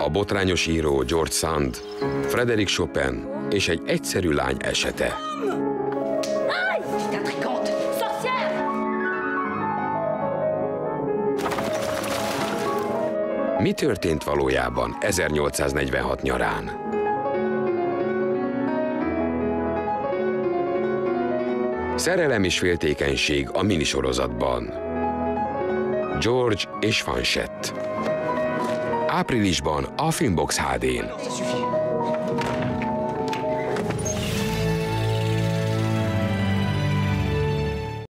A botrányos író George Sand, Frédéric Chopin és egy egyszerű lány esete. Mi történt valójában 1846 nyarán? Szerelem és féltékenység a minisorozatban. George és Fanchette. Áprilisban a Filmbox HD-n.